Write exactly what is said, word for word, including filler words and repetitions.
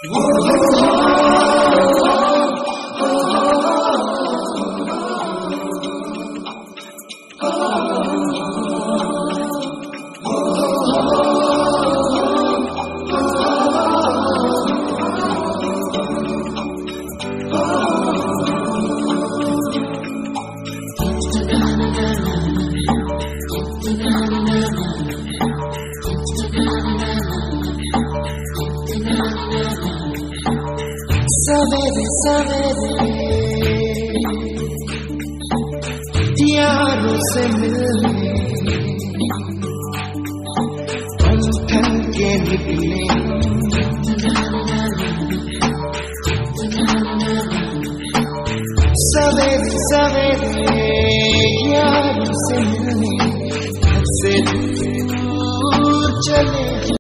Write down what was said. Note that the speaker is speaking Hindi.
सवेरे सवेरे यारों से मिलने हम ठन के निकले, सवेरे सवेरे यारों से मिलने, घर से दूर चले।